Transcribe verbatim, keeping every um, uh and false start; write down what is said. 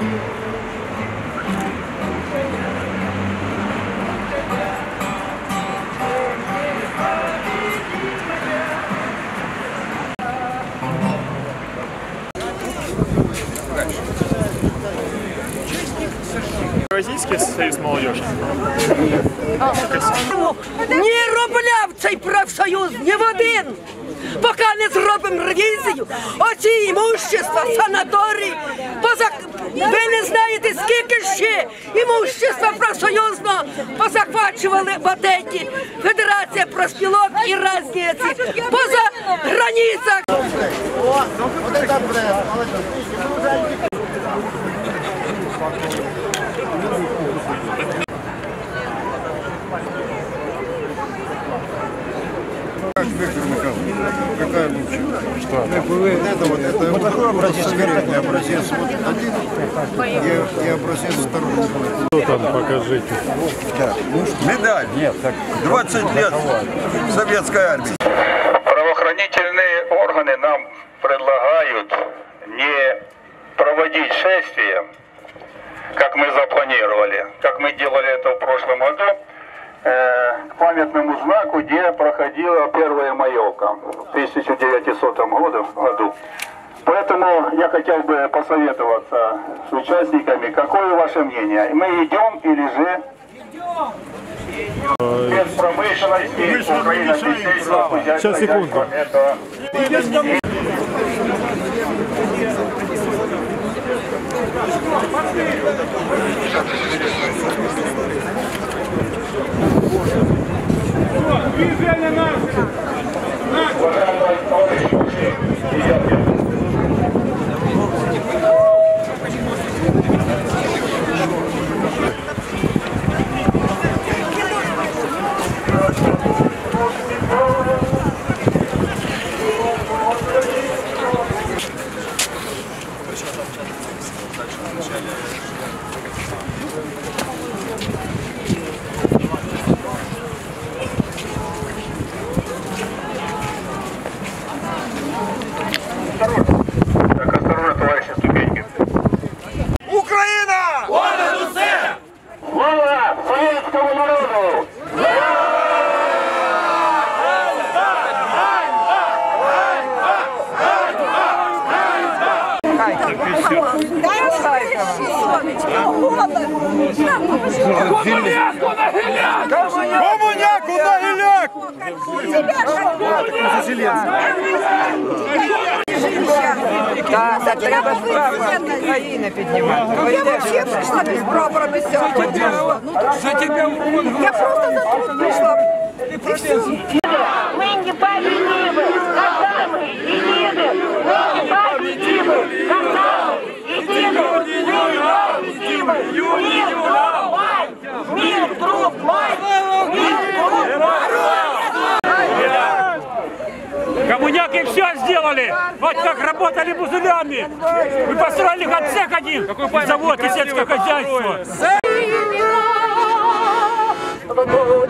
Российский союз молодежи. Ні рубля в цей профсоюз, ні в один. Поки не зробимо ревізію, оці імущества, санаторії, поза... ви не знаєте, скільки ще імущества профсоюзного позахвачували в Одесі, Федерація профспілок і різні ці, поза границях. Виктор Михайлович, какая лучше? Что? Это вот, это вот такой образец, вероятный образец. Вот один и, и образец второй. Что там, покажите. Да. Медаль. Нет, так двадцать лет советской армии. Правоохранительные органы нам предлагают не проводить шествие, как мы запланировали, как мы делали это в прошлом году, к памятному знаку, где проходила первая маевка в тысяча девятисотом году. Поэтому я хотел бы посоветоваться с участниками, какое ваше мнение? Мы идем или же без промышленности Украина бессильна взять Сейчас, секунду. этого. Движение наше! Так, осторожно, товарищи, ступеньки. Украина! Понад усе! Слава советскому народу! Коммуняку на геляк! Так, це треба прапор країни піднімати. Я взагалі прийшла без прапора, без цього. Я просто за труд прийшла. Мы не победимы, когда мы едины. Мы не победимы, когда мы едины. Мы не победимы. Мир, труп, мать! Мир, труп, мать! Мир, труп, мать! Коммуняки все сделали. Вот как работали бузылями. Мы построили отцех один. Завод и сельское хозяйство.